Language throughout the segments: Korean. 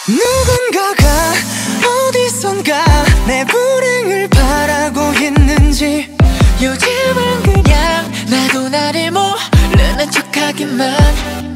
누군가가 어디선가 내 불행을 바라고 있는지 요즘은 그냥 나도 나를 모르는 척하기만.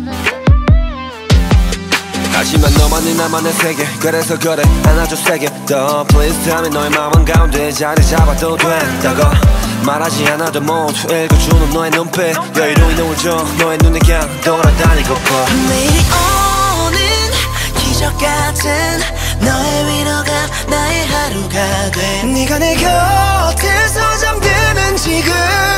하지만 너만이 나만의 세계 그래서 그래 안아줘 세게 더 Please tell me 너의 마음 가운데 자리 잡아도 된다고 말하지 않아도 모두 읽어주는 너의 눈빛 여유로운 눈을 줘 너의 눈에 그냥 돌아다니고파 매일이 오는 기적 같은 너의 위로가 나의 하루가 돼. 네가 내 곁에서 잠드는 지금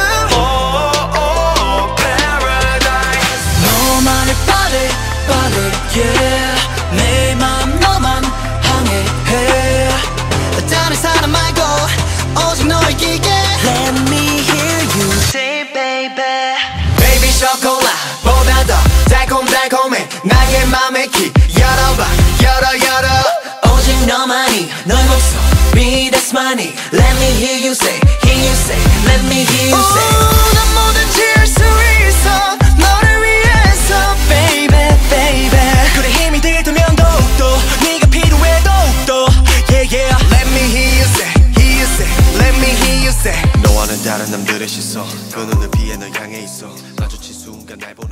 Paradise 너만을 빠르게 내 맘 너만 향해 다른 사람 말고 오직 너를 끼게. Let me hear you say baby. Baby 초콜릿보다 더 달콤달콤해 나의 맘의 키 열어봐 열어 오직 너만이 너의 목소리 that's money. Let me hear you say let me hear you say. 난 뭐든지 할 수 있어 너를 위해서 baby baby 그래 힘이 될 테면 더욱더 네가 필요해 더욱더 yeah yeah Let me hear you say Let me hear you say 너와는 다른 남들의 시선 그 눈을 피해 널 향해 있어 마주친 순간 날 보는